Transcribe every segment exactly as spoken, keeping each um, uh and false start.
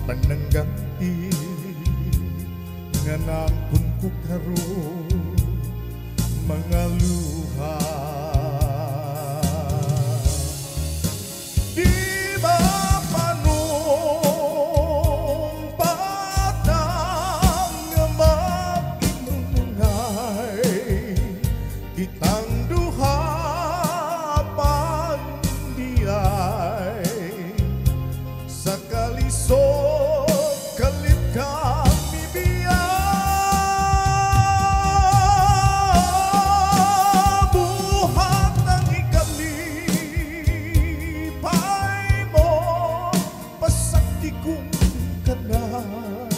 panangganti nga nampun ko karon mga luha. Di ba panong patang nga mag-inungay kitang duha pandiay sa kalisod kalit kami biya. Buhat ang ikalipay mo pasakti kong kanan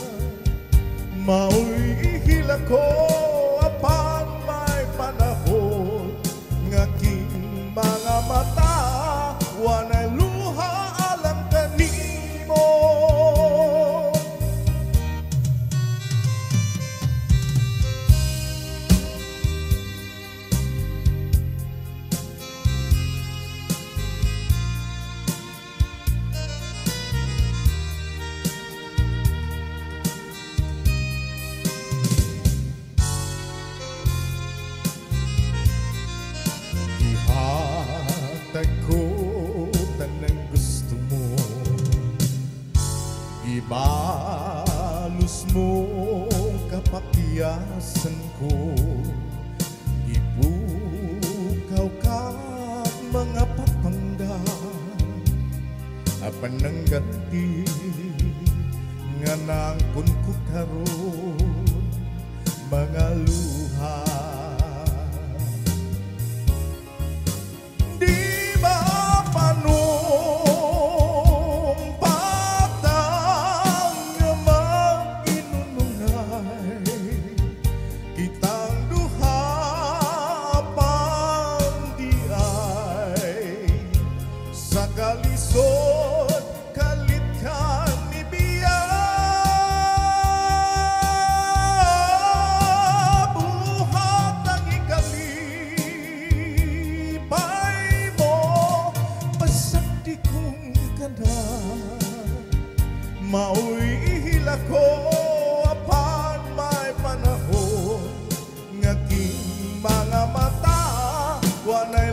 mao'y ihila ko apan may panahon nga king mga mata wanay luha alang kanimo. Ihatag ko tanang gusto mo, ibalos mo kapakyasan ko, ipukaw ka mga papangga apan nang ganti nga nangkon ko karon mga luha. Di ba panong patang nga mag-inunungay kitang duha pandiay sa kalisod kalit kami biya. Buhat ang ikalipay mo pasakti kong kanan mao'y ihila ko apan may panahon nga king mga mata wanay